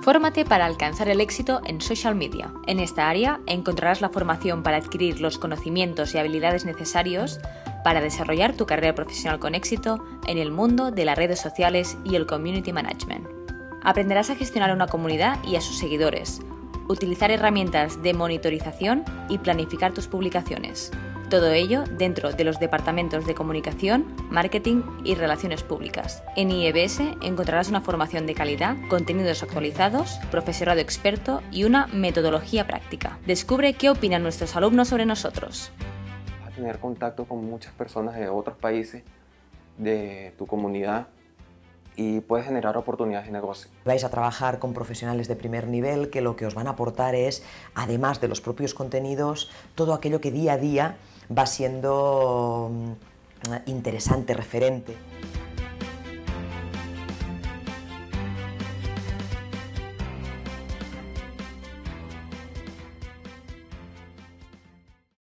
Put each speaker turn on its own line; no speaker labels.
Fórmate para alcanzar el éxito en social media. En esta área encontrarás la formación para adquirir los conocimientos y habilidades necesarios para desarrollar tu carrera profesional con éxito en el mundo de las redes sociales y el community management. Aprenderás a gestionar una comunidad y a sus seguidores, utilizar herramientas de monitorización y planificar tus publicaciones. Todo ello dentro de los departamentos de comunicación, marketing y relaciones públicas. En IEBS encontrarás una formación de calidad, contenidos actualizados, profesorado experto y una metodología práctica. Descubre qué opinan nuestros alumnos sobre nosotros.
Vas a tener contacto con muchas personas de otros países, de tu comunidad, y puedes generar oportunidades de negocio.
Vais a trabajar con profesionales de primer nivel que lo que os van a aportar es, además de los propios contenidos, todo aquello que día a día va siendo interesante, referente.